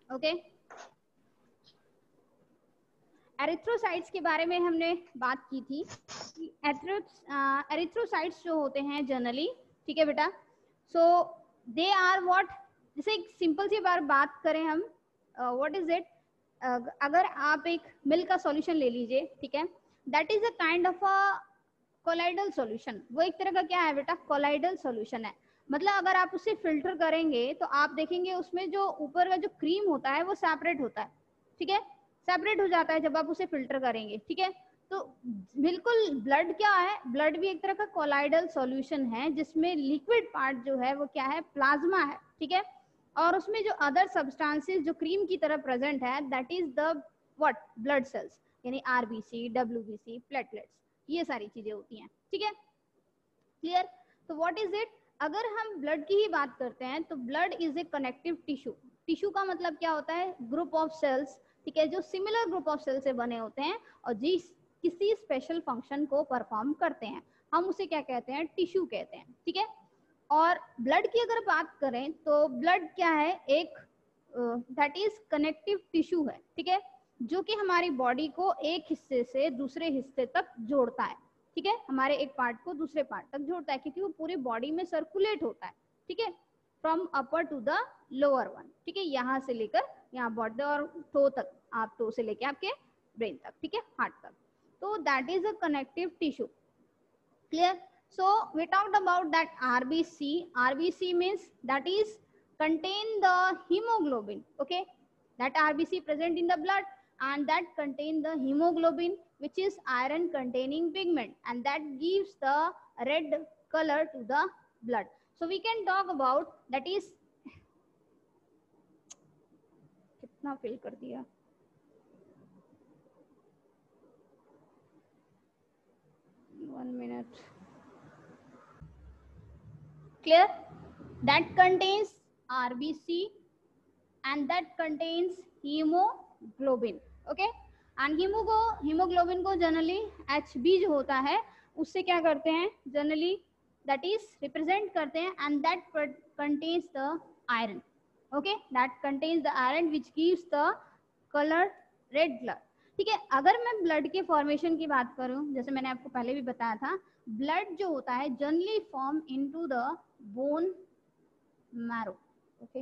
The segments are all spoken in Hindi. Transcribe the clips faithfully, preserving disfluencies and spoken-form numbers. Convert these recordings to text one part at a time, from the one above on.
ओके, एरिथ्रोसाइट्स के बारे में हमने बात की थी कि एरिथ्रोसाइट्स जो होते हैं जनरली, ठीक है बेटा, सो दे आर व्हाट, जैसे एक सिंपल सी बार बात करें हम, व्हाट इज इट, अगर आप एक मिल्क का सॉल्यूशन ले लीजिए, ठीक है, that is a kind of a colloidal solution. वो एक तरह का क्या है बेटा, कोलाइडल सॉल्यूशन है। मतलब अगर आप उसे फिल्टर करेंगे तो आप देखेंगे उसमें जो ऊपर का जो क्रीम होता है वो सेपरेट होता है, ठीक है, सेपरेट हो जाता है जब आप उसे फिल्टर करेंगे, ठीक है। तो बिल्कुल ब्लड क्या है, ब्लड भी एक तरह का कोलाइडल सॉल्यूशन है जिसमें लिक्विड पार्ट जो है वो क्या है, प्लाज्मा है, ठीक है, और उसमें जो अदर सब्सटेंसेस जो क्रीम की तरह प्रेजेंट है that is the what, blood cells, यानी आरबीसी, डब्ल्यूबीसी, प्लेटलेट्स, ये सारी चीजें होती हैं, ठीक है, क्लियर। तो व्हाट इज इट, अगर हम ब्लड की ही बात करते हैं तो blood is a connective tissue. Tissue का मतलब क्या होता है, ग्रुप ऑफ सेल्स, ठीक है, जो सिमिलर ग्रुप ऑफ सेल से बने होते हैं और जिस किसी स्पेशल फंक्शन को परफॉर्म करते हैं, हम उसे क्या कहते हैं, टिश्यू कहते हैं, ठीक है। और ब्लड की अगर बात करें तो ब्लड क्या है, एक दैट इज कनेक्टिव टिश्यू है, ठीक है, जो कि हमारी बॉडी को एक हिस्से से दूसरे हिस्से तक जोड़ता है, ठीक है, हमारे एक पार्ट को दूसरे पार्ट तक जोड़ता है, क्योंकि वो पूरी बॉडी में सर्कुलेट होता है, ठीक है, from upper to the lower one, ठीक है, यहाँ से लेकर यहाँ बॉडी और टो तक, आप टो से लेकर आपके ब्रेन तक, ठीक है, हार्ट तक, तो that is a connective tissue, clear. So we talked about that R B C. R B C means that is contain the hemoglobin. Okay, that R B C present in the blood and that contain the hemoglobin, which is iron containing pigment, and that gives the red color to the blood. So we can talk about that is कितना fill कर दिया, one minute. Clear? That contains R B C and that contains hemoglobin. Okay? And hemoglobin को जनरली H B जो होता है उससे क्या करते हैं, जनरली that is represent करते हैं, and that contains the iron. Okay? That contains the iron which gives the color red color. ठीक है, अगर मैं ब्लड के फॉर्मेशन की बात करूं, जैसे मैंने आपको पहले भी बताया था, ब्लड जो होता है generally form into the bone marrow, okay,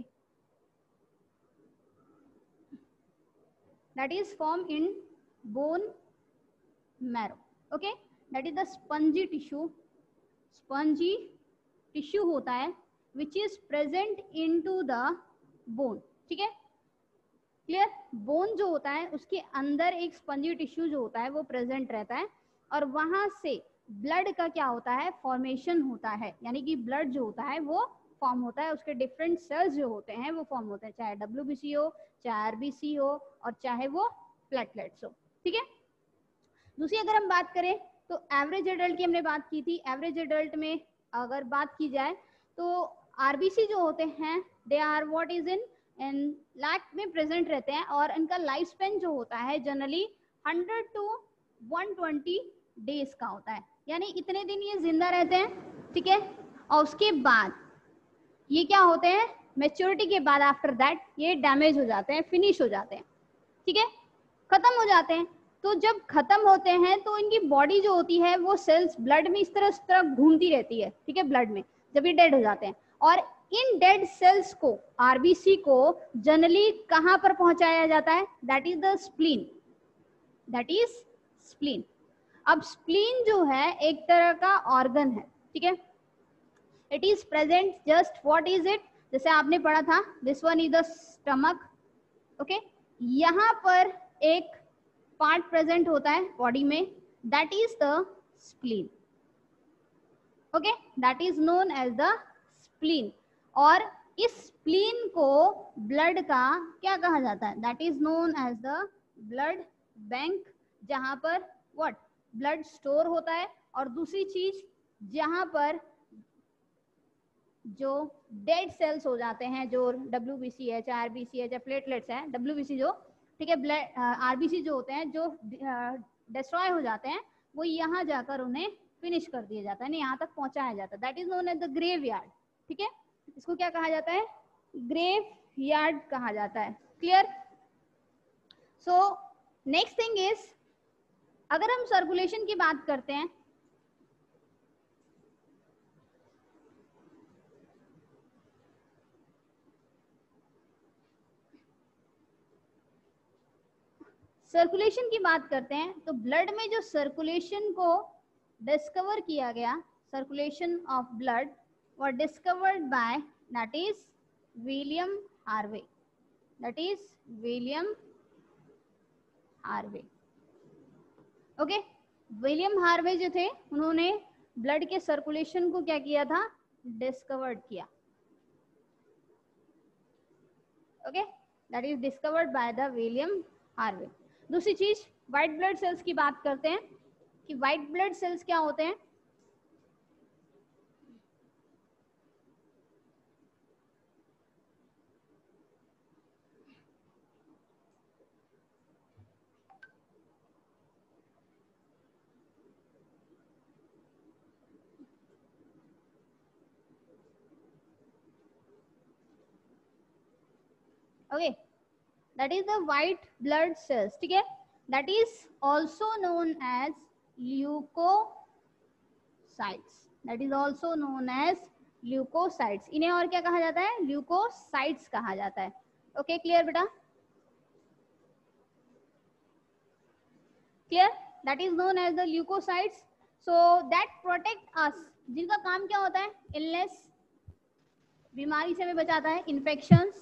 that is formed in bone marrow, okay, that is the spongy tissue, spongy tissue होता है which is present into the bone, ठीक है, क्लियर। बोन जो होता है उसके अंदर एक स्पंजी टिश्यू जो होता है वो प्रेजेंट रहता है और वहां से ब्लड का क्या होता है, फॉर्मेशन होता है, यानी कि ब्लड जो होता है वो फॉर्म होता है, उसके डिफरेंट सेल्स जो होते हैं वो फॉर्म होते हैं, चाहे डब्ल्यूबीसी हो, चाहे आरबीसी हो और चाहे वो प्लेटलेट्स हो, ठीक है। दूसरी अगर हम बात करें तो एवरेज एडल्ट की हमने बात की थी, एवरेज एडल्ट में अगर बात की जाए तो आरबीसी जो होते हैं they are what is in in lakh में प्रेजेंट रहते हैं और इनका लाइफ स्पेन जो होता है generally hundred to one twenty days का होता है, यानी इतने दिन ये जिंदा रहते हैं, ठीक है, और उसके बाद ये क्या होते हैं, मेच्योरिटी के बाद आफ्टर दैट ये डैमेज हो जाते हैं, फिनिश हो जाते हैं, ठीक है, खत्म हो जाते हैं। तो जब खत्म होते हैं तो इनकी बॉडी जो होती है वो सेल्स ब्लड में इस तरह इस तरह घूमती रहती है, ठीक है, ब्लड में जब ये डेड हो जाते हैं, और इन डेड सेल्स को आरबीसी को जनरली कहां पर पहुंचाया जाता है, that is the spleen, that is spleen. अब स्प्लीन जो है एक तरह का ऑर्गन है, ठीक है, it is present just what is it, जैसे आपने पढ़ा था this one is the stomach, okay, यहाँ पर एक पार्ट प्रेजेंट होता है बॉडी में that is the spleen, okay, that is known as the spleen, और इस स्प्लीन को ब्लड का क्या कहा जाता है, that is known as the blood bank, जहां पर व्हाट ब्लड स्टोर होता है, और दूसरी चीज जहां पर जो डेड सेल्स हो जाते हैं, जो डब्ल्यूबीसी है, चाहे आरबीसी है, चाहे प्लेटलेट्स है, डब्ल्यूबीसी जो, ठीक है, ब्लड आरबीसी जो होते हैं जो डिस्ट्रॉय हो जाते हैं वो यहाँ जाकर उन्हें फिनिश कर दिया जाता है, नहीं यहाँ तक पहुंचाया जाता है, that is known as the graveyard, ठीक है, इसको क्या कहा जाता है, ग्रेव यार्ड कहा जाता है, clear? So next thing is, अगर हम सर्कुलेशन की बात करते हैं, सर्कुलेशन की बात करते हैं तो ब्लड में जो सर्कुलेशन को डिस्कवर किया गया, circulation of blood was discovered by, that is William Harvey, that is William Harvey. Okay, William Harvey जो थे उन्होंने ब्लड के सर्कुलेशन को क्या किया था, डिस्कवर्ड किया. Okay, that is discovered by the William Harvey. दूसरी चीज, व्हाइट ब्लड सेल्स की बात करते हैं कि व्हाइट ब्लड सेल्स क्या होते हैं. Okay, that is the white blood cells. ठीक है, that is also known as leukocytes, that is also known as leukocytes. इन्हें और क्या कहा जाता है, ल्यूकोसाइट्स कहा जाता है. ओके, क्लियर बेटा? Clear? that is known as the leukocytes. so that protect us, जिनका काम क्या होता है, illness, बीमारी से हमें बचाता है, infections,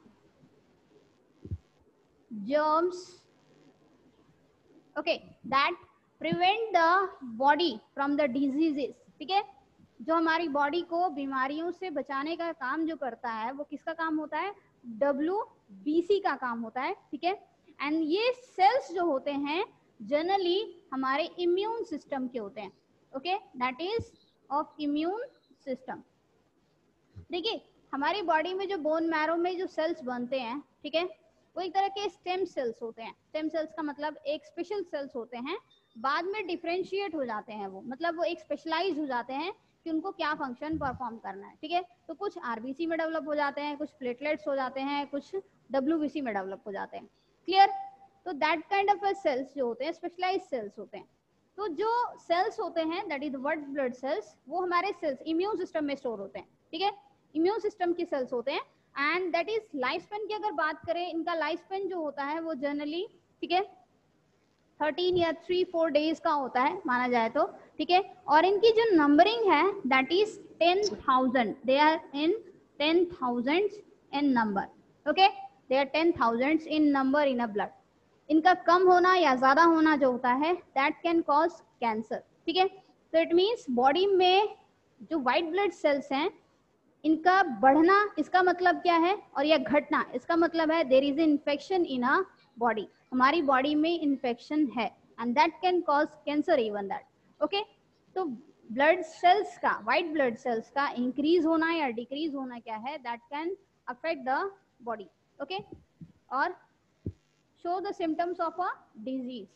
germs, okay, that prevent the body from the diseases. ठीक है, जो हमारी बॉडी को बीमारियों से बचाने का काम जो करता है वो किसका काम होता है, डब्ल्यू बी सी का काम होता है. ठीक है, एंड ये सेल्स जो होते हैं जनरली हमारे इम्यून सिस्टम के होते हैं. Okay, that is of immune system. देखिए, हमारी बॉडी में जो बोन मैरो में जो सेल्स बनते हैं, ठीक है, वो एक तरह के स्टेम सेल्स होते हैं. स्टेम सेल्स का मतलब एक स्पेशल सेल्स होते हैं, बाद में डिफरेंशिएट हो जाते हैं वो, मतलब वो एक स्पेशलाइज हो जाते हैं कि उनको क्या फंक्शन परफॉर्म करना है. ठीक है, तो कुछ आरबीसी में डेवलप हो जाते हैं, कुछ प्लेटलेट्स हो जाते हैं, कुछ डब्ल्यूबीसी में डेवलप हो जाते हैं. क्लियर? तो दैट काइंड ऑफ सेल्स जो होते हैं स्पेशलाइज सेल्स होते हैं. तो जो सेल्स होते हैं that is white blood cells, वो हमारे सेल्स इम्यून सिस्टम में स्टोर होते हैं. ठीक है, इम्यून सिस्टम के सेल्स होते हैं. And that is life span की अगर बात करें, इनका लाइफ स्पेन जो होता है वो जनरली, ठीक है, थर्टीन या थ्री फोर डेज का होता है माना जाए तो. ठीक है, और इनकी जो नंबरिंग है that is ten thousand, they are in ten thousand in number. Okay, they are ten thousand in number in a blood. इनका कम होना या ज्यादा होना जो होता है दैट कैन कॉज कैंसर. ठीक है, तो इट मीन्स बॉडी में जो व्हाइट ब्लड सेल्स हैं इनका बढ़ना, इसका मतलब क्या है, और यह घटना, इसका मतलब है there is infection in a body, हमारी बॉडी में इन्फेक्शन है, and that can cause cancer even that. Okay, तो ब्लड सेल्स का, व्हाइट ब्लड सेल्स का इंक्रीज होना या डिक्रीज होना क्या है, that can affect the body. Okay, और show the symptoms of a disease.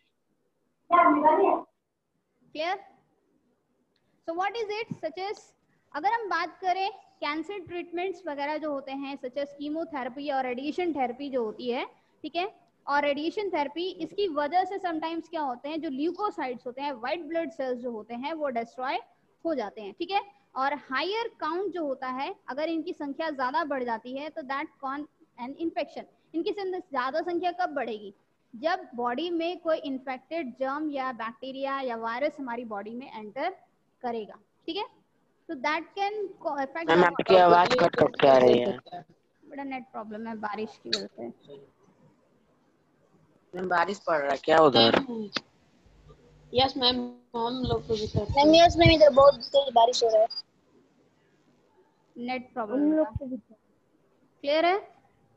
Clear? So what is it, such as अगर हम बात करें कैंसर ट्रीटमेंट्स वगैरह जो होते हैं, सच एज कीमोथेरेपी और रेडिएशन थेरेपी जो होती है. ठीक है, और रेडिएशन थेरेपी, इसकी वजह से समटाइम्स क्या होते हैं, जो ल्यूकोसाइट्स होते हैं, व्हाइट ब्लड सेल्स जो होते हैं वो डिस्ट्रॉय हो जाते हैं. ठीक है, और हायर काउंट जो होता है, अगर इनकी संख्या ज्यादा बढ़ जाती है तो दैट कॉन एन इन्फेक्शन. इनकी ज्यादा संख्या कब बढ़ेगी, जब बॉडी में कोई इन्फेक्टेड जर्म या बैक्टीरिया या वायरस हमारी बॉडी में एंटर करेगा. ठीक है, तो दैट कैन अफेक्ट. मैम आपकी आवाज कट कट के आ रही है. बड़ा नेट प्रॉब्लम है बारिश की वजह से. मैम बारिश पड़ रहा है क्या उधर? यस मैम, हम लोग को भी तो मैम यस मैम इधर बहुत तेज बारिश हो रहा है. Net problem. क्लियर है?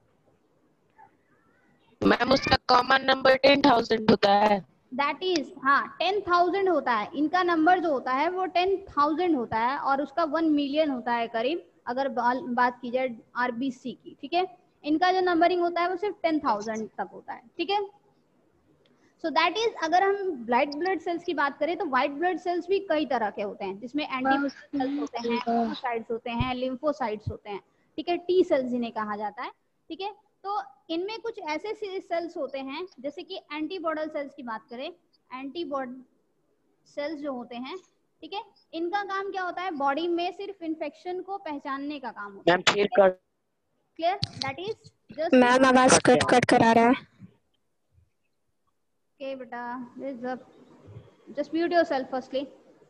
मैम उसका कॉमन नंबर टेन थाउजेंड होता है. दैट इज, हाँ, टेन थाउजेंड होता है. इनका नंबर जो होता है वो टेन थाउजेंड होता है, और उसका वन मिलियन होता है करीब, अगर बात की जाए आरबीसी की. ठीक है, इनका जो नंबरिंग होता है वो सिर्फ टेन थाउजेंड तक होता है. ठीक है, सो दैट इज, अगर हम व्हाइट ब्लड सेल्स की बात करें तो व्हाइट ब्लड सेल्स भी कई तरह के होते हैं, जिसमें एंटी सेल्स होते हैं, मोनोसाइट्स होते हैं, लिम्फोसाइट्स होते हैं. ठीक है, टी सेल्स जिन्हें कहा जाता है. ठीक है, तो इनमें कुछ ऐसे सेल्स होते हैं जैसे कि एंटीबॉडी सेल्स की बात करें, एंटीबॉडी सेल्स जो होते हैं, ठीक है, इनका काम क्या होता है, बॉडी में सिर्फ इन्फेक्शन को पहचानने का काम होता है। मैम फिर कर clear? That is just ma'am आवाज कट कट करा रहा है। ओके बेटा, just mute yourself firstly.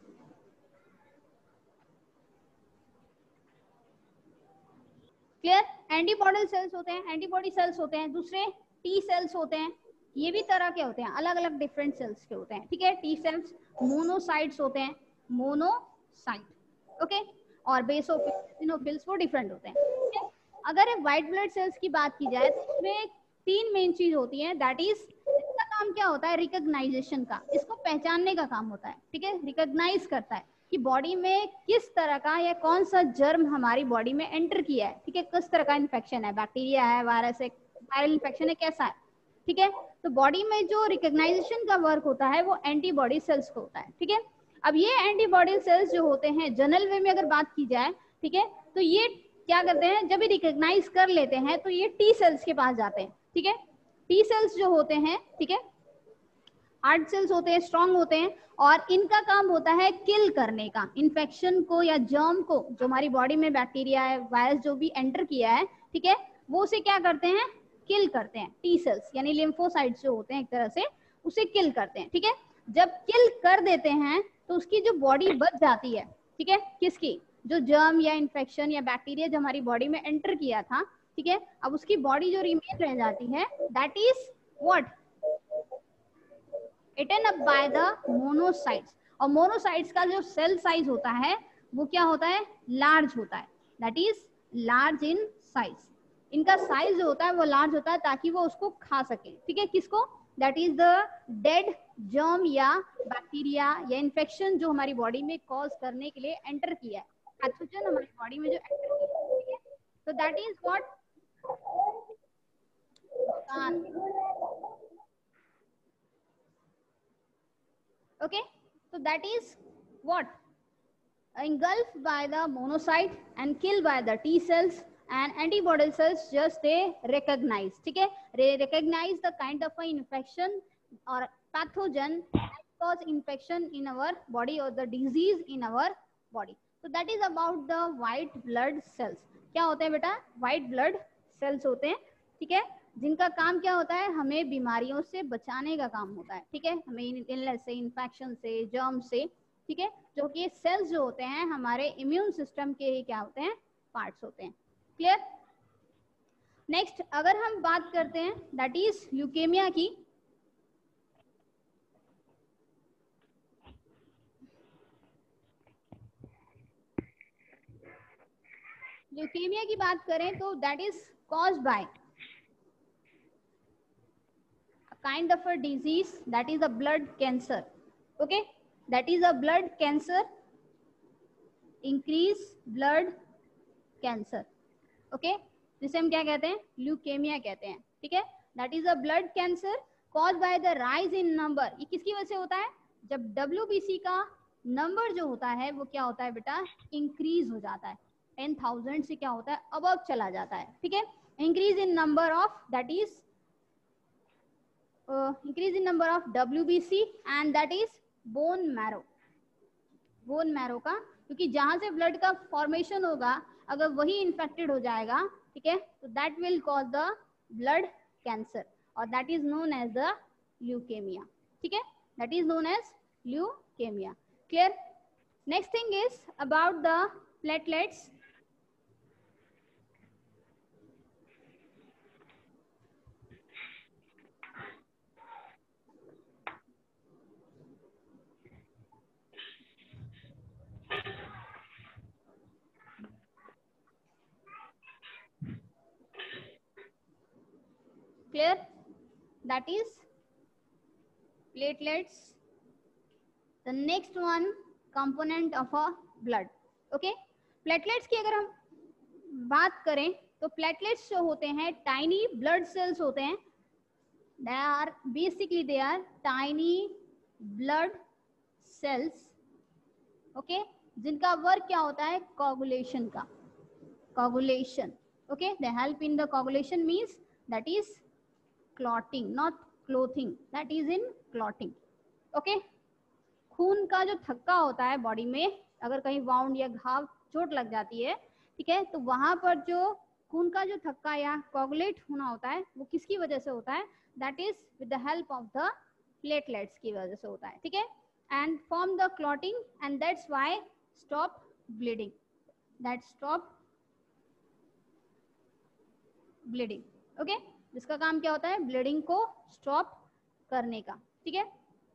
Clear? Antibody cells होते हैं, एंटीबॉडी सेल्स होते हैं, दूसरे टी सेल्स होते हैं, ये भी तरह के होते हैं, अलग अलग डिफरेंट सेल्स के होते हैं, ठीक है। टी सेल्स मोनोसाइट्स होते हैं, मोनोसाइट, ओके, और बेसोफिल्स वो डिफरेंट होते हैं, ठीक है। अगर व्हाइट ब्लड सेल्स की बात की जाए तो इसमें तीन मेन चीज होती है, दैट इज इसका काम क्या होता है, रिकॉग्नाइजेशन का, इसको पहचानने का काम होता है, ठीक है, रिकॉग्नाइज करता है कि बॉडी में किस तरह का या कौन सा जर्म हमारी बॉडी में एंटर किया है, ठीक है, किस तरह का इन्फेक्शन है, बैक्टीरिया है, वायरस है, वायरल इन्फेक्शन है, कैसा है, ठीक है। तो बॉडी में जो रिकॉग्नाइजेशन का वर्क होता है वो एंटीबॉडी सेल्स को होता है, ठीक है। अब ये एंटीबॉडी सेल्स जो होते हैं जनरल वे में अगर बात की जाए, ठीक है, तो ये क्या करते हैं, जब ये रिकॉग्नाइज कर लेते हैं तो ये टी सेल्स के पास जाते हैं, ठीक है। टी सेल्स जो होते हैं, ठीक है, हार्ड सेल्स होते हैं, स्ट्रांग होते हैं, और इनका काम होता है किल करने का, इन्फेक्शन को या जर्म को, जो हमारी बॉडी में बैक्टीरिया है, वायरस जो भी एंटर किया है, ठीक है, वो उसे क्या करते हैं, किल करते हैं। टी सेल्स यानी लिम्फोसाइट्स जो होते हैं एक तरह से उसे किल करते हैं, ठीक है। जब किल कर देते हैं तो उसकी जो बॉडी बच जाती है, ठीक है, किसकी, जो जर्म या इन्फेक्शन या बैक्टीरिया जो हमारी बॉडी में एंटर किया था, ठीक है, अब उसकी बॉडी जो रिमेन रह जाती है, that is what, eaten up by the monocytes। और मोनोसाइट्स का जो सेल साइज होता है वो क्या होता है, लार्ज होता है, that is large in size. इनका साइज जो होता है वो लार्ज होता है ताकि वो उसको खा सके, ठीक है, किसको, that is the dead germ या बैक्टीरिया या इन्फेक्शन जो हमारी बॉडी में कॉज करने के लिए एंटर किया है, पैथोजन हमारी बॉडी में जो एंटर किया है, ठीक है। तो that is what, okay, so that is what, engulfed by the monocyte and killed by the T cells, and antibody cells just they recognize, ठीक है, they recognize the kind of a infection or pathogen that cause infection in our body or the disease in our body। so that is about the white blood cells। क्या होते हैं बेटा, white blood cells होते हैं, ठीक है, जिनका काम क्या होता है, हमें बीमारियों से बचाने का काम होता है, ठीक है, हमें इलनेस से, इन्फेक्शन से, जर्म से, ठीक है, जो कि सेल्स जो होते हैं हमारे इम्यून सिस्टम के ही क्या होते हैं, पार्ट्स होते हैं। क्लियर? नेक्स्ट अगर हम बात करते हैं दैट इज ल्यूकेमिया की, ल्यूकेमिया की बात करें तो that is caused by kind of a disease that is a blood cancer, okay, that is a blood cancer, increase blood cancer, okay, जिसे हम क्या कहते हैं, ल्यूकेमिया कहते हैं, ठीक है, that is a blood cancer caused by the rise in number। ये किसकी वजह से होता है, जब डब्ल्यू बी सी का नंबर जो होता है वो क्या होता है बेटा, इंक्रीज हो जाता है, टेन थाउजेंड से क्या होता है, अबव चला जाता है, ठीक है, increase in number of, that is Uh, increase in number of W B C and that is bone marrow, bone marrow का, क्योंकि जहां से ब्लड का फॉर्मेशन होगा अगर वही इन्फेक्टेड हो जाएगा, ठीक है, तो that will cause the blood cancer और that is known as the leukaemia, ठीक है, that is known as leukaemia. Clear? Next thing is about the platelets. Clear? That is platelets, the next one component of a blood, okay। platelets की अगर हम बात करें तो platelets जो होते हैं tiny blood cells होते हैं, they are basically they are tiny blood cells, okay, जिनका वर्क क्या होता है, coagulation का, coagulation, okay, they help in the coagulation means that is clotting, not clothing, that is in clotting. Okay, खून का जो थक्का होता है बॉडी में, अगर कहीं वाउंड या घाव चोट लग जाती है, ठीक है, तो वहां पर जो खून का जो थक्का या कोगुलेट होना होता है वो किसकी वजह से होता है, that is with the help of the platelets की वजह से होता है, ठीक है, and form the clotting and that's why stop bleeding, that stop bleeding. Okay, जिसका काम क्या होता है, ब्लीडिंग को स्टॉप करने का, ठीक है,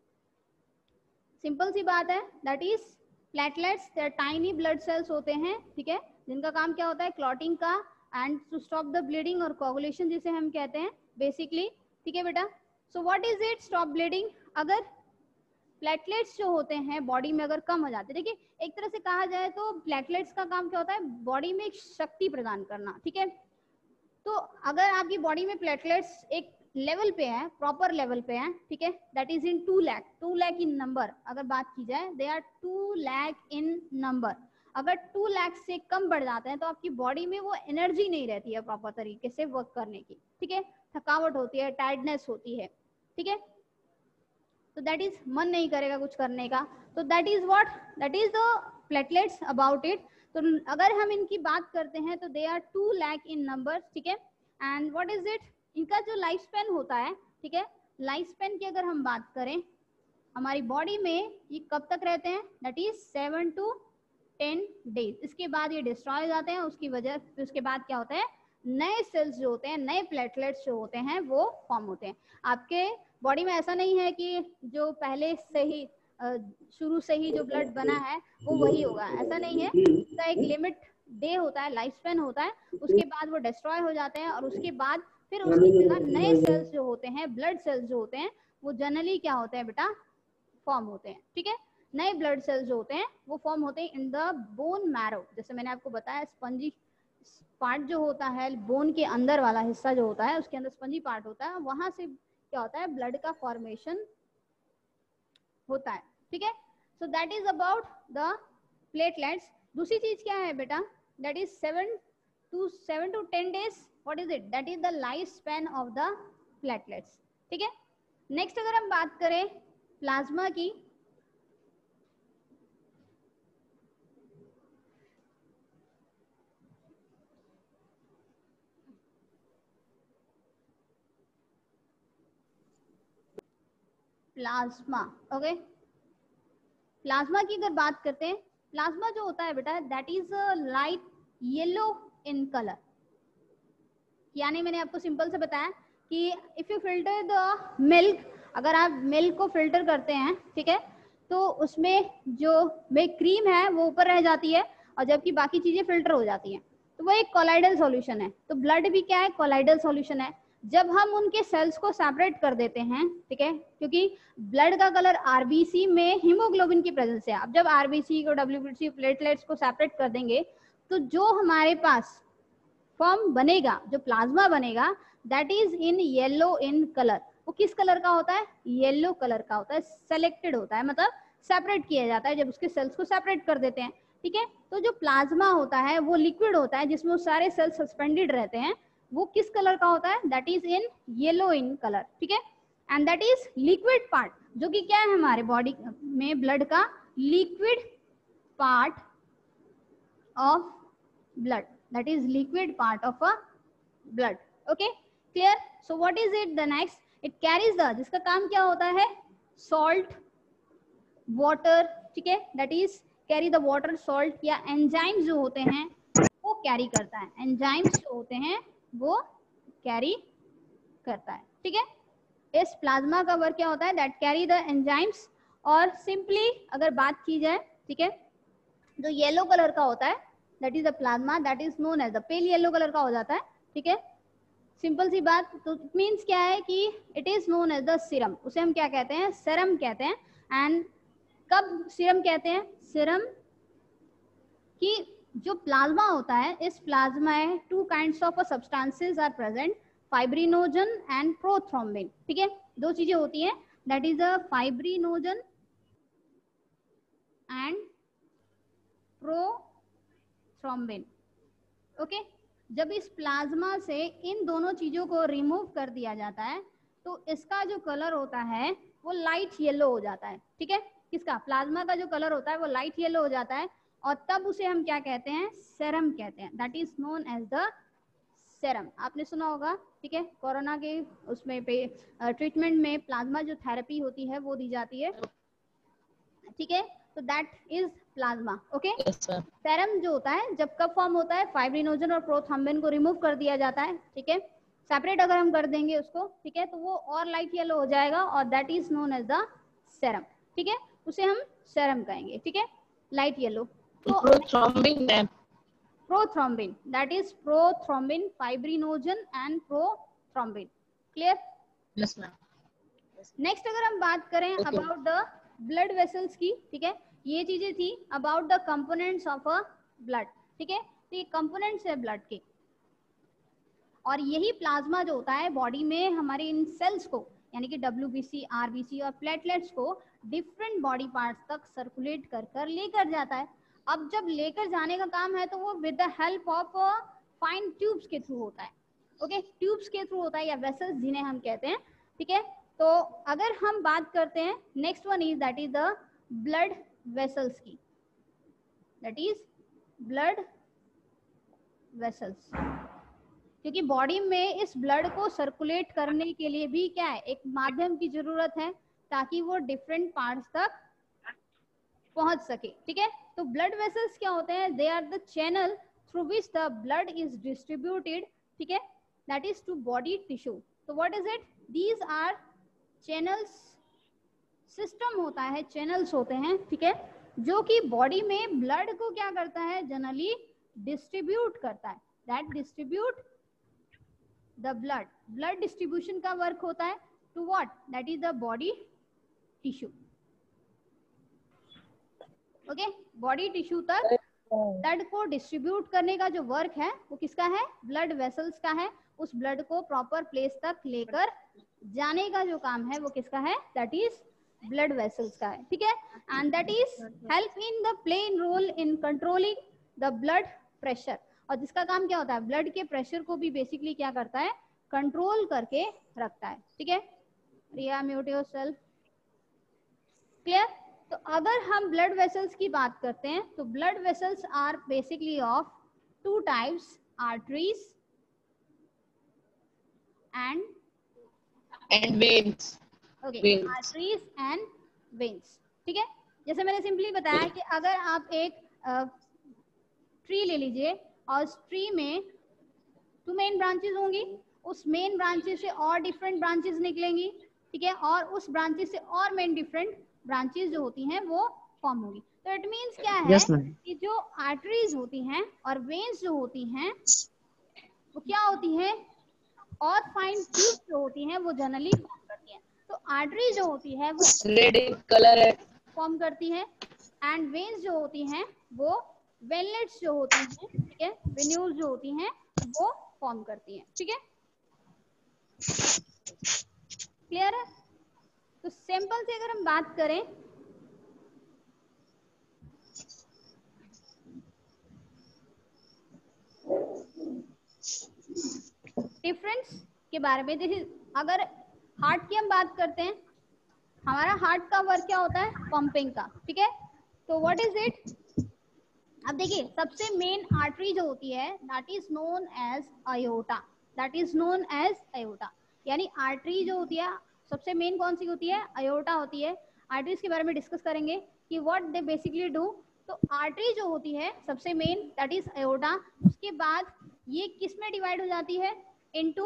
सिंपल सी बात है, that is platelets, they tiny blood cells होते हैं, ठीक है, जिनका काम क्या होता है, क्लॉटिंग का and to stop the bleeding और कोगुलेशन जिसे हम कहते हैं बेसिकली, ठीक है बेटा। So what is it, stop bleeding. अगर प्लेटलेट्स जो होते हैं बॉडी में अगर कम हो जाते हैं, देखिए एक तरह से कहा जाए तो प्लेटलेट्स का काम क्या होता है, बॉडी में एक शक्ति प्रदान करना, ठीक है, तो अगर आपकी बॉडी में प्लेटलेट्स एक लेवल पे है, प्रॉपर लेवल पे है, ठीक है, that is in two lakh two lakh in number, अगर बात की जाए they are two lakh in number, अगर टू लाख से कम बढ़ जाते हैं तो आपकी बॉडी में वो एनर्जी नहीं रहती है प्रॉपर तरीके से वर्क करने की, ठीक है, थकावट होती है, टायर्डनेस होती है, ठीक है, तो दैट इज मन नहीं करेगा कुछ करने का, तो that is what, that is the platelets about it. तो अगर हम इनकी बात करते हैं तो they are two lakh in number, ठीक है, एंड व्हाट इज इट, इनका जो लाइफ स्पैन होता है, ठीक है, लाइफ स्पैन की अगर हम बात करें हमारी बॉडी में ये कब तक रहते हैं, that is seven to ten days, इसके बाद ये डिस्ट्रॉय हो जाते हैं, उसकी वजह उसके बाद क्या होता है, नए सेल्स जो होते हैं, नए प्लेटलेट्स जो होते हैं वो फॉर्म होते हैं। आपके बॉडी में ऐसा नहीं है कि जो पहले से ही शुरू से ही जो ब्लड बना है वो वही होगा, ऐसा नहीं है, इसका एक लिमिट डे होता है, लाइफ स्पैन होता है, उसके बाद वो डिस्ट्रॉय हो जाते हैं और उसके बाद फिर उसकी जगह नए सेल्स जो होते हैं, ब्लड सेल्स जो होते हैं वो जनरली क्या होते हैं बेटा, फॉर्म होते हैं, ठीक है, नए ब्लड सेल्स जो होते हैं वो फॉर्म होते हैं इन द बोन मैरो, जैसे मैंने आपको बताया स्पंजी पार्ट जो होता है, बोन के अंदर वाला हिस्सा जो होता है उसके अंदर स्पंजी पार्ट होता है, वहां से क्या होता है, ब्लड का फॉर्मेशन होता है, ठीक है, so that is about the platelets. दूसरी चीज क्या है बेटा, that is seven to seven to ten days, what is it, that is the life span of the platelets, ठीक है। नेक्स्ट अगर हम बात करें प्लाज्मा की, प्लाज्मा, ओके, प्लाज्मा की अगर बात करते हैं, प्लाज्मा जो होता है बेटा that is light yellow in colour, यानी मैंने आपको सिंपल से बताया कि if you filter the milk, अगर आप मिल्क को फिल्टर करते हैं, ठीक है, तो उसमें जो मिल्क क्रीम है वो ऊपर रह जाती है और जबकि बाकी चीजें फिल्टर हो जाती हैं, तो वो एक कोलाइडल सॉल्यूशन है। तो ब्लड भी क्या है, कोलाइडल सॉल्यूशन है। जब हम उनके सेल्स को सेपरेट कर देते हैं, ठीक है, क्योंकि ब्लड का कलर आरबीसी में हीमोग्लोबिन की प्रेजेंस है, अब जब आरबीसी को डब्ल्यूबीसी प्लेटलेट्स को सेपरेट कर देंगे तो जो हमारे पास फॉर्म बनेगा, जो प्लाज्मा बनेगा that is in yellow in colour, वो किस कलर का होता है, येलो कलर का होता है, सेलेक्टेड होता है, मतलब सेपरेट किया जाता है जब उसके सेल्स को सेपरेट कर देते हैं, ठीक है। तो जो प्लाज्मा होता है वो लिक्विड होता है जिसमें सारे सेल्स सस्पेंडेड रहते हैं, वो किस कलर का होता है, that is in yellow in colour, ठीक है, and that is liquid part, जो कि क्या है हमारे बॉडी में ब्लड का liquid part of blood, that is liquid part of a blood, okay, clear? So what is it, the next, it carries the, जिसका काम क्या होता है, salt water, ठीक है, that is carry the water salt, या enzymes जो होते हैं वो कैरी करता है, enzymes जो होते हैं वो कैरी करता है, ठीक है। इस प्लाज्मा का वर्क क्या होता है, that carry the enzymes, और सिंपली अगर बात की जाए, ठीक है, जो येलो कलर का होता है that is the plasma, that is known as the pale yellow colour का हो जाता है, ठीक है, सिंपल सी बात। तो इट मीन्स क्या है कि it is known as the serum, उसे हम क्या कहते हैं, सेरम कहते हैं। एंड कब सीरम कहते हैं, सीरम की जो प्लाज्मा होता है, इस प्लाज्मा में two kinds of substances are present, fibrinogen and prothrombin, ठीक है, दो चीजें होती हैं, that is a fibrinogen and prothrombin, okay. जब इस प्लाज्मा से इन दोनों चीजों को रिमूव कर दिया जाता है तो इसका जो कलर होता है वो लाइट येलो हो जाता है। ठीक है, किसका, प्लाज्मा का जो कलर होता है वो लाइट येलो हो जाता है और तब उसे हम क्या कहते हैं, सेरम कहते हैं। That is known as the serum. आपने सुना होगा, ठीक है, कोरोना के उसमें पे ट्रीटमेंट में प्लाज्मा जो थेरेपी होती है वो दी जाती है। ठीक है, तो that is plasma. Okay, serum जो होता है जब कब फॉर्म होता है, फाइब्रिनोजन और प्रोथ्रोम्बिन को रिमूव कर दिया जाता है। ठीक है, सेपरेट अगर हम कर देंगे उसको, ठीक है, तो वो और लाइट येलो हो जाएगा और that is known as the serum. ठीक है, उसे हम सेरम कहेंगे। ठीक है, लाइट येलो। तो प्रोथ्रोम्बिन है, prothrombin, that is prothrombin, fibrinogen and prothrombin. Clear? Yes ma'am. Next अगर हम बात करें अबाउट द ब्लड वेसल्स की, ठीक है, ये चीजें थी about the components of a blood. ठीक है, तो ये कंपोनेंट्स है ब्लड के और यही प्लाज्मा जो होता है बॉडी में हमारे इन सेल्स को यानी कि डब्ल्यूबीसी, आरबीसी और प्लेटलेट्स को डिफरेंट बॉडी पार्ट्स तक सर्कुलेट कर कर लेकर जाता है। अब जब लेकर जाने का काम है तो वो with the help of fine tubes के थ्रू होता है। ओके, ट्यूब्स के थ्रू होता है या वेसल्स जिन्हें हम कहते हैं। ठीक है, तो अगर हम बात करते हैं next one is that is the blood vessels की, दैट इज ब्लड वेसल्स, क्योंकि बॉडी में इस ब्लड को सर्कुलेट करने के लिए भी क्या है, एक माध्यम की जरूरत है ताकि वो डिफरेंट पार्ट्स तक पहुंच सके। ठीक है, तो ब्लड वेसल्स क्या होते हैं, they are the channel through which the blood is distributed. ठीक है, that is to body tissue. तो what is it, these are channels, system होता है, चैनल्स होते हैं, ठीक है, जो कि बॉडी में ब्लड को क्या करता है, जनरली डिस्ट्रीब्यूट करता है। That distribute the blood, blood distribution का वर्क होता है to what, that is the body tissue. Okay, body tissue तक ब्लड को डिस्ट्रीब्यूट करने का जो वर्क है वो किसका है, ब्लड वेसल्स का है। उस ब्लड को प्रॉपर प्लेस तक लेकर जाने का जो काम है वो किसका है, दैट इज ब्लड वेसल्स का है। ठीक है, and that is help in the plain role in controlling the blood pressure, और जिसका काम क्या होता है, ब्लड के प्रेशर को भी बेसिकली क्या करता है, कंट्रोल करके रखता है। ठीक है, रिया म्यूट योरसेल्फ। क्लियर? तो अगर हम ब्लड वेसल्स की बात करते हैं तो blood vessels are basically of two types, arteries and and veins. Okay, Veins. Arteries and veins. ठीक है, जैसे मैंने सिंपली बताया कि अगर आप एक ट्री ले लीजिए और उस ट्री में टू मेन ब्रांचेस होंगी, उस मेन ब्रांचेस से और डिफरेंट ब्रांचेस निकलेंगी। ठीक है, और उस ब्रांचेस से और मेन डिफरेंट ब्रांचेस जो होती हैं वो फॉर्म होगी। तो इट मींस क्या है yes, कि जो आर्टरीज होती हैं और वेन्स जो होती हैं वो क्या होती हैं, और फाइन ट्यूब्स जो होती हैं वो जनरली फॉर्म करती हैं। तो आर्टरी जो होती है वो रेड कलर है, फॉर्म करती है, एंड वेन्स जो होती हैं वो वेनलेट्स जो होती हैं, ठीक है, वेन्यूल्स जो होती हैं वो फॉर्म करती हैं। ठीक है, क्लियर है? तो सिंपल से अगर हम बात करें डिफरेंस के बारे में, जैसे अगर हार्ट की हम बात करते हैं, हमारा हार्ट का वर्क क्या होता है, पंपिंग का। ठीक है, तो व्हाट इज इट, अब देखिए सबसे मेन आर्टरी जो होती है that is known as aorta, that is known as aorta, यानी आर्टरी जो होती है सबसे मेन कौन सी होती है, अयोटा होती है। आर्टरीज के बारे में डिस्कस करेंगे कि व्हाट दे बेसिकली डू। तो आर्टरी जो होती है सबसे मेन दैट इज अयोटा, उसके बाद ये किस में डिवाइड हो जाती है, into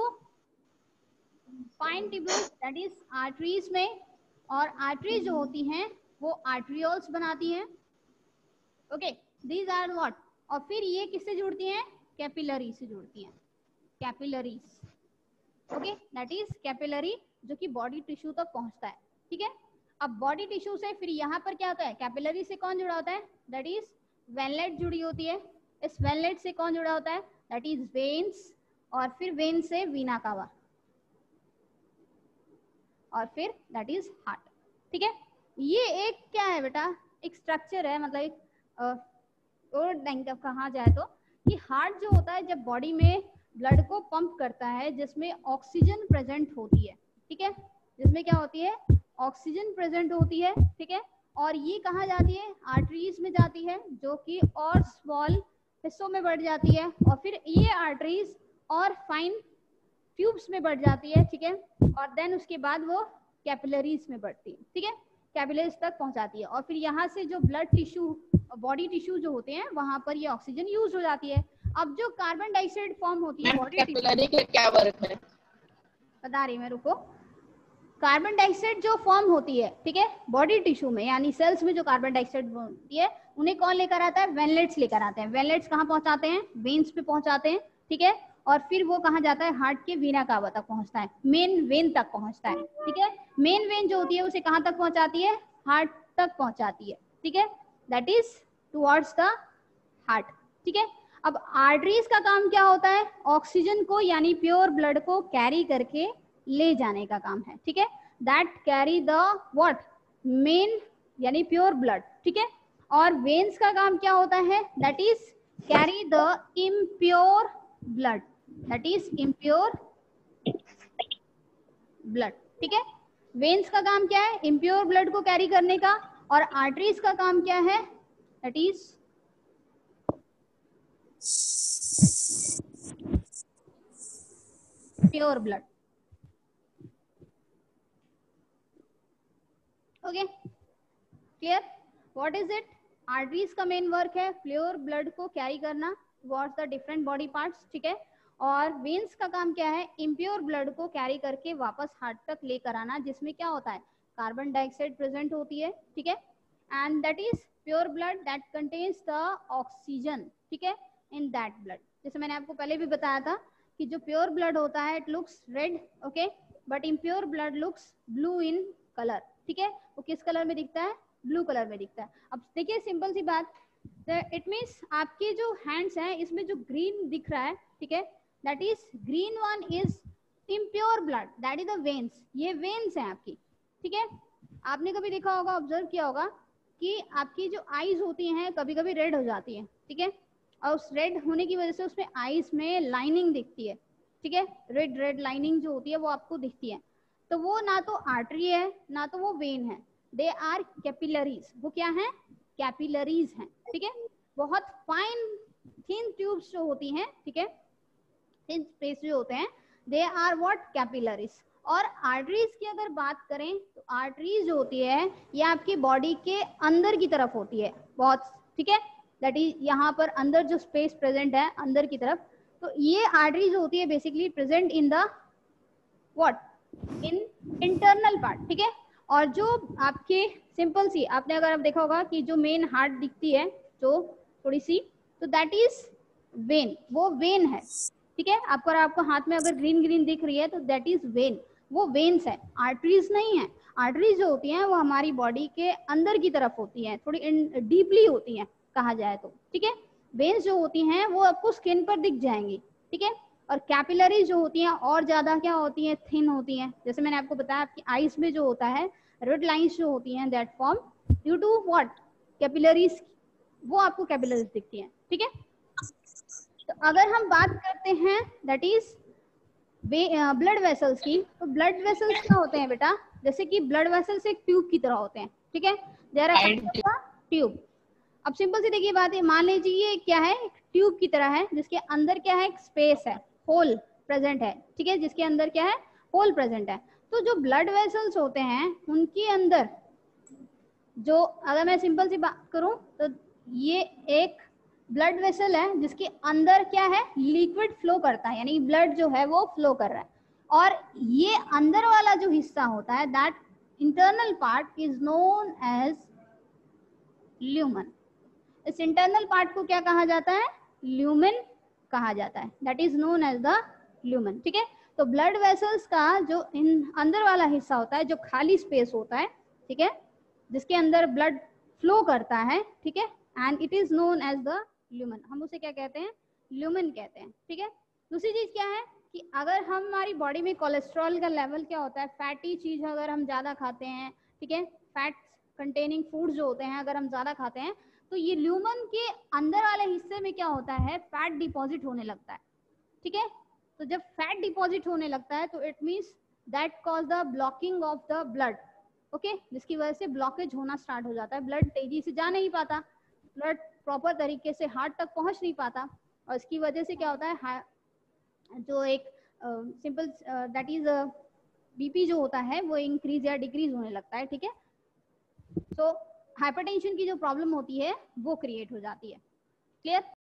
fine tubules that is arteries में, और आर्टरीज जो होती हैं वो आर्ट्रियोल्स बनाती हैं। ओके, दीज आर व्हाट, और फिर ये किससे जुड़ती हैं, कैपिलरी से जुड़ती हैं, capillaries. Okay, that is capillary जो कि बॉडी टिश्यू तक पहुंचता है। ठीक है, अब बॉडी टिश्यू से फिर यहाँ पर क्या होता है, कैपिलरी से कौन जुड़ा होता है, दैट इज वेनलेट जुड़ी होती है। इस वेनलेट से कौन जुड़ा होता है, दैट इज वेन्स, और फिर वेन से वीना कावा, और फिर दैट इज हार्ट। ठीक है, ये एक क्या है बेटा, एक स्ट्रक्चर है, मतलब एक और कहा जाए तो कि हार्ट जो होता है जब बॉडी में ब्लड को पंप करता है जिसमें ऑक्सीजन प्रेजेंट होती है, ठीक है, जिसमें क्या होती है, ऑक्सीजन प्रेजेंट होती है, ठीक है, और ये कहाँ जाती है, आर्टरीज में जाती है, जो कि और स्मॉल हिस्सों में बढ़ जाती है, और फिर ये आर्टरीज और फाइन ट्यूब्स में बढ़ जाती है, ठीक है, और देन उसके बाद वो कैपिलरीज में बढ़ती है, ठीक है, कैपिलरीज तक पहुंचाती है, और फिर यहाँ से जो ब्लड टिश्यू, बॉडी टिश्यू जो होते हैं वहां पर ये ऑक्सीजन यूज हो जाती है। अब जो कार्बन डाइऑक्साइड फॉर्म होती है बॉडी कैपिलरी का क्या वर्क है? बता रही मैं, रुको। कार्बन डाइऑक्साइड जो फॉर्म होती है, ठीक है, बॉडी टिश्यू में यानी सेल्स में जो कार्बन डाइऑक्साइड होती है उन्हें कौन लेकर आता है, वेनलेट्स लेकर आते हैं। वेनलेट्स कहाँ पहुंचाते हैं, वेन्स पे पहुंचाते हैं, ठीक है, और फिर वो कहाँ जाता है, हार्ट के वीना कावा तक पहुंचता है, मेन वेन तक पहुंचता है, ठीक है। मेन वेन जो होती है उसे कहाँ तक पहुंचाती है, हार्ट तक पहुंचाती है, ठीक है, that is towards the heart, ठीक है। अब आर्टरीज का काम क्या होता है, ऑक्सीजन को यानी प्योर ब्लड को कैरी करके ले जाने का काम है, ठीक है, that carry the what, main यानी प्योर ब्लड, ठीक है। और वेन्स का काम क्या होता है, that is carry the impure blood, that is impure blood, ठीक है। वेन्स का काम क्या है, इम्प्योर ब्लड को कैरी करने का, और आर्टरीज का काम क्या है, that is pure blood. Okay, clear, what is it, arteries का मेन वर्क है प्योर ब्लड को कैरी करना towards the different body parts, ठीक है, और वेन्स का काम क्या है, इम्प्योर ब्लड को कैरी करके वापस हार्ट तक लेकर आना, जिसमें क्या होता है, कार्बन डाइऑक्साइड प्रेजेंट होती है, ठीक है, and that is pure blood that contains the oxygen, ठीक है, इन दैट ब्लड। जैसे मैंने आपको पहले भी बताया था कि जो प्योर ब्लड होता है it looks red, okay, but impure blood looks blue in colour, ठीक है, वो किस कलर में दिखता है, ब्लू कलर में दिखता है। अब देखिए सिंपल सी बात, इट मीन्स आपके जो हैंड्स हैं इसमें जो ग्रीन दिख रहा है, ठीक है, that is green one is impure blood, that is the veins, ये वेन्स हैं आपकी, ठीक है। आपने कभी देखा होगा, ऑब्जर्व किया होगा कि आपकी जो आईज होती हैं कभी कभी रेड हो जाती है, ठीक है, और उस रेड होने की वजह से उसमें आईज में लाइनिंग दिखती है, ठीक है, रेड रेड लाइनिंग जो होती है वो आपको दिखती है, तो वो ना तो आर्टरी है ना तो वो वेन है, दे आर कैपिलरीज, वो क्या है, कैपिलरीज हैं, ठीक है, बहुत फाइन थिन ट्यूब्स जो होती हैं, ठीक है, थिन स्पेस जो होते हैं, दे आर व्हाट, कैपिलरीज। और आर्टरीज की अगर बात करें तो आर्टरीज जो होती है ये आपकी बॉडी के अंदर की तरफ होती है बहुत, ठीक है, दैट इज यहाँ पर अंदर जो स्पेस प्रेजेंट है अंदर की तरफ, तो ये आर्टरी जो होती है basically present in the what, in internal part, ठीक है। और जो आपके सिंपल सी आपने अगर आप देखा होगा कि जो मेन हार्ट दिखती है जो थोड़ी सी, तो दैट इज वेन, वो वेन है, ठीक है, आपको आपको हाथ में अगर ग्रीन ग्रीन दिख रही है तो दैट इज वेन, वो वेन्स है, आर्टरीज नहीं है। आर्टरीज जो होती हैं वो हमारी बॉडी के अंदर की तरफ होती हैं, थोड़ी डीपली होती हैं कहा जाए तो, ठीक है। वेन्स जो होती हैं वो आपको स्किन पर दिख जाएंगी, ठीक है, और कैपिलरी जो होती हैं और ज्यादा क्या होती हैं, थिन होती हैं। जैसे मैंने आपको बताया आपकी आईज में जो होता है रेड लाइंस जो होती हैं that form due to what, capillaries, वो आपको कैपिलरीज दिखती हैं, ठीक है। तो अगर हम बात करते हैं दैट इज ब्लड वेसल्स की, तो ब्लड वेसल्स क्या होते हैं बेटा, जैसे कि ब्लड वेसल्स एक ट्यूब की तरह होते हैं, ठीक है, देयर आर ट्यूब। अब सिंपल सी देखिए बात है, मान लीजिए ये क्या है, ट्यूब की तरह है जिसके अंदर क्या है, स्पेस है, होल प्रेजेंट है, ठीक है, जिसके अंदर क्या है, होल प्रेजेंट है। तो जो ब्लड वेसल्स होते हैं उनके अंदर जो, अगर मैं सिंपल सी बात करूं तो ये एक ब्लड वेसल है जिसके अंदर क्या है, लिक्विड फ्लो करता है, यानी ब्लड जो है वो फ्लो कर रहा है, और ये अंदर वाला जो हिस्सा होता है that internal part is known as lumen. इस इंटरनल पार्ट को क्या कहा जाता है, ल्यूमेन कहा जाता है, that is known as the lumen, ठीक है। तो ब्लड वेसल्स का जो इन अंदर वाला हिस्सा होता है, जो खाली स्पेस होता है, ठीक है, जिसके अंदर ब्लड फ्लो करता है, ठीक है, and it is known as the lumen, हम उसे क्या कहते हैं, ल्यूमेन कहते हैं, ठीक है। दूसरी चीज क्या है कि अगर हमारी बॉडी में कोलेस्ट्रॉल का लेवल क्या होता है, फैटी चीज अगर हम ज्यादा खाते हैं, ठीक है, फैट्स कंटेनिंग फूड जो होते हैं अगर हम ज्यादा खाते हैं तो ये ल्यूमन के अंदर वाले हिस्से में क्या होता है, फैट डिपॉजिट होने लगता है, ठीक है। तो जब फैट डिपॉजिट होने लगता है तो it means that cause the blocking of the blood, okay, जिसकी वजह से ब्लॉकेज होना स्टार्ट हो जाता है, ब्लड तेजी से जा नहीं पाता, ब्लड प्रॉपर तरीके से हार्ट तक पहुंच नहीं पाता, और इसकी वजह से क्या होता है, जो एक सिंपल दैट इज बीपी जो होता है वो इंक्रीज या डिक्रीज होने लगता है, ठीक है। तो हाइपरटेंशन की जो प्रॉब्लम होती है वो क्रिएट हो जाती है, क्लियर।